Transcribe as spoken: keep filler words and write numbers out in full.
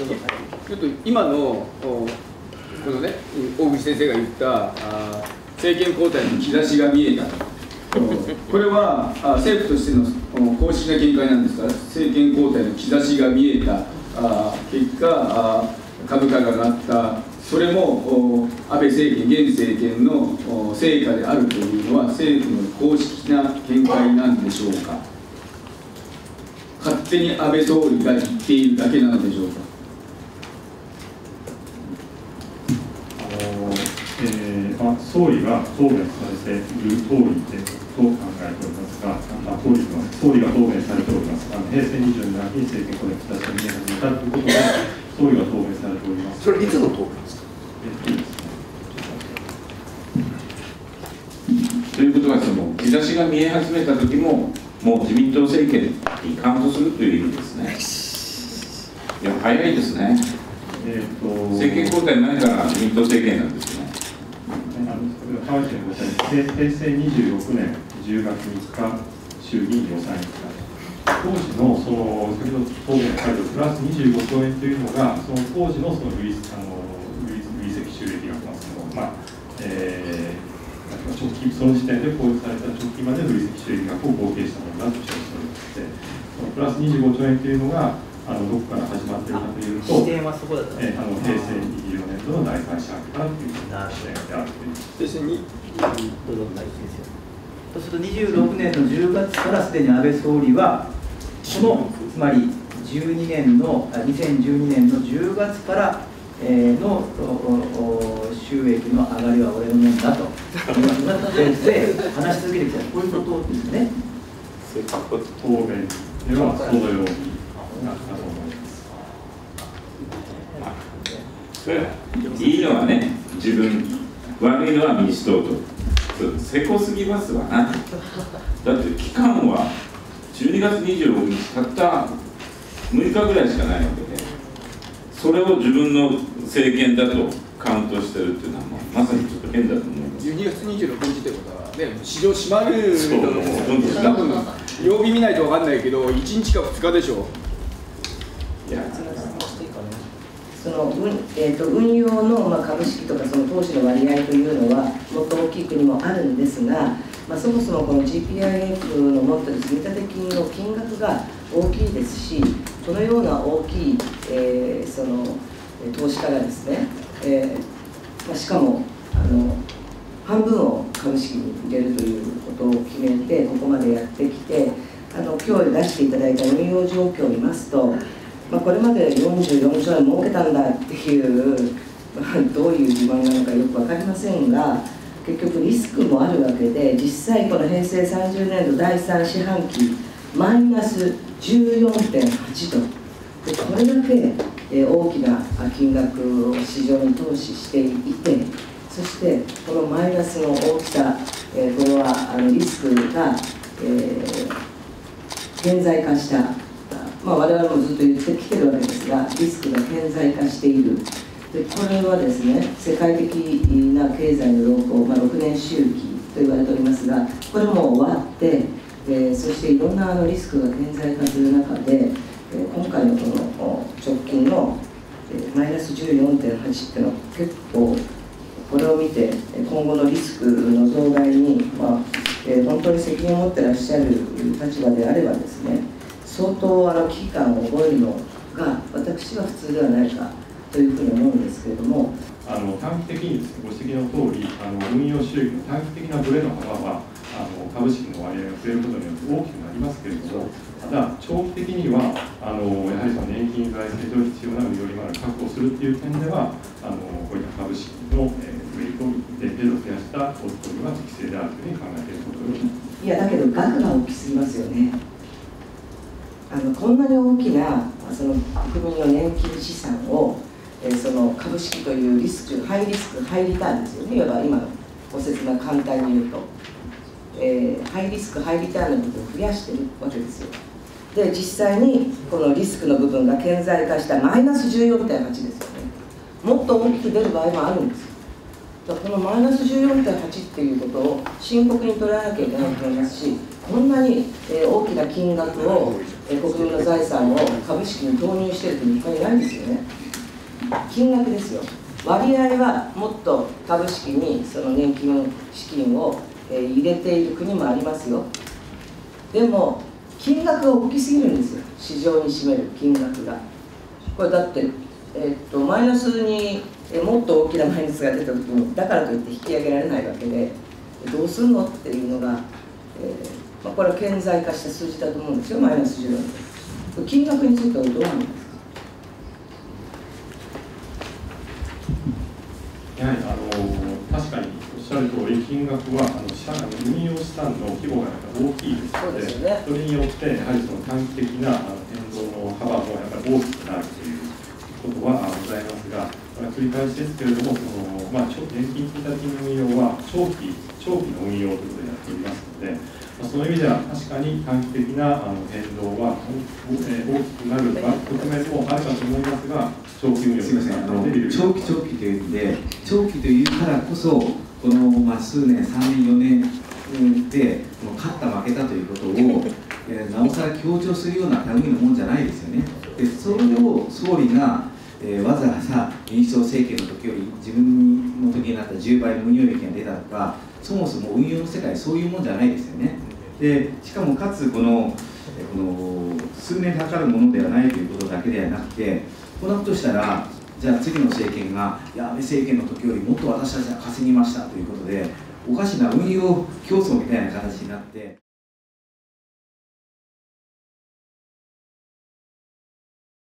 ちょっと今のこのね、大口先生が言ったあ政権交代の兆しが見えたと、これはあ政府としての公式な見解なんですから、政権交代の兆しが見えたあ結果あ、株価が上がった、それも安倍政権、現政権の成果であるというのは、政府の公式な見解なんでしょうか。勝手に安倍総理が言っているだけなのでしょうか。 あのえーまあ、総理が答弁されている通りでと考えておりますが、あ総理が総理が答弁されております。あの平成にじゅうにねんに政権交代の兆しが見え始めたということで、総理が答弁されております。 それいつの答弁ですか。 えっとですねということは、その兆しが見え始めた時も、もう自民党政権にカウントするという意味ですね。いや、早いですね。 えー、と政権交代ないから自民党政権なんですね。 あの河内のご指摘、平成にじゅうろくねんじゅうがつみっか、衆議院予算委員会、当時のその先ほど答弁が書いてプラスにじゅうごちょうえんというのが、その当時のその累あの累積収益額のその、まあえー直近その時点で公表された直近までの累積収益額を合計したものだとしておりまして、そのプラスにじゅうごちょうえんというのが、あのどこから始まっているかというと、 視点はそこだったんですえあの平成にじゅうよねん度の第三四半期からという視点であるという。 平成にどうぞ大事ですよ。そうするとにじゅうろくねんのじゅうがつからすでに安倍総理は、このつまりじゅうにねんのにせんじゅうにねんのじゅうがつからえー、の収益の上がりは俺のもんだとで話し続けてきた、こういうことですね。 答弁ではそのようになったと思います。いいのはね、自分、悪いのは民主党と、せこすぎますわな。だって期間はじゅうにがつにじゅうろくにち、たったむいかぐらいしかないわけで、それを自分の政権だとカウントしてるっていうのは、まさにちょっと変だと思います。 じゅうにがつにじゅうろくにちということは、ね、市場閉まるそう多分曜日見ないと分かんないけど、いちにちかふつかでしょう。 いやその運、えー、と運用の、まあ、株式とかその投資の割合というのはもっと大きい国もあるんですが、まあ、そもそもこの ジーピーアイエフ の持っている積立金の金額が大きいですし、このような大きい、えー、その投資家がですね、えーまあ、しかもあの半分を株式に入れるということを決めてここまでやってきて、あの今日出していただいた運用状況を見ますと、まあ、これまでよんじゅうよんちょうえん儲けたんだっていう、まあ、どういう自慢なのかよく分かりませんが、結局リスクもあるわけで、実際この平成さんじゅうねんどだいさん四半期マイナス じゅうよんてんはち とで、これだけ、えー、大きな金額を市場に投資していて、そしてこのマイナスの大きさ、えー、これはあのリスクが、えー、顕在化した、まあ、我々もずっと言ってきてるわけですが、リスクが顕在化している。でこれはですね、世界的な経済の動向、まあ、ろくねん周期と言われておりますが、これも終わって、えー、そしていろんなあのリスクが顕在化する中で、えー、今回のこの直近の、えー、マイナス じゅうよんてんはち っていうのは結構これを見て今後のリスクの増大に、まあえー、本当に責任を持ってらっしゃる立場であればですね、相当あの危機感を覚えるのが私は普通ではないかというふうに思うんですけれども、 あの短期的にですね、ご指摘の通り、あの運用収益の短期的なブレの幅はあの株式の割合が増えることによって大きくなりますけれども、ただ長期的にはあのやはりその年金財政上必要な運用利回りを確保するという点では、あのこういった株式の、えー、ウェイトを一定程度増やしたポートフォリオは適正であるというふうに考えているところです。 いやだけど額が大きすぎますよね。あのこんなに大きなその国民の年金資産を、えー、その株式というリスク、ハイリスク、ハイリターンですよね、いわば今のご説明簡単に言うと、えー、ハイリスク、ハイリターンの部分を増やしているわけですよ。で、実際にこのリスクの部分が顕在化したマイナス じゅうよんてんはち ですよね。もっと大きく出る場合もあるんですよ。だからこのマイナス じゅうよんてんはち っていうことを深刻に捉えなきゃいけないと思いますし、こんなに大きな金額をえ国民の財産を株式に投入している国いっぱいいないんですよね。金額ですよ。割合はもっと株式にその年金資金を入れている国もありますよ。でも金額が大きすぎるんですよ、市場に占める金額が。これだって、えー、っとマイナスにえもっと大きなマイナスが出た時にだからといって引き上げられないわけで、どうするのっていうのが、えーまあ、これは顕在化した数字だと思うんですよ、マイナスじゅうよん。金額についてはどう思いますか。 やはりあの確かにおっしゃる通り、金額はあの社運用資産の規模が大きいですの で, そで、ね、それによってやはりその短期的なあの変動の幅もやっぱり大きくなるということはございますが、繰り返しですけれども、そのまあ、年金積立金の運用は長期長期の運用ということでやっておりますので、まあ、その意味では確かに短期的なあの変動は、えー、大きくなる局面もあるかと思いますが、長期運用すみません、あの長期長期という意味で、長期というからこそ、この、まあ、数年、さんねん、よねんで勝った負けたということを、えー、なおさら強調するような類のもんじゃないですよね。でそれを総理が、えー、わざわざ民主党政権の時より自分の時になったじゅうばいの運用益が出たとか、そもそも運用の世界そういうもんじゃないですよね。でしかもかつこの、この数年かかるものではないということだけではなくて、こんなことしたら、じゃあ次の政権が、いや安倍政権の時よりもっと私たちは稼ぎましたということで、おかしな運用競争みたいな形になって。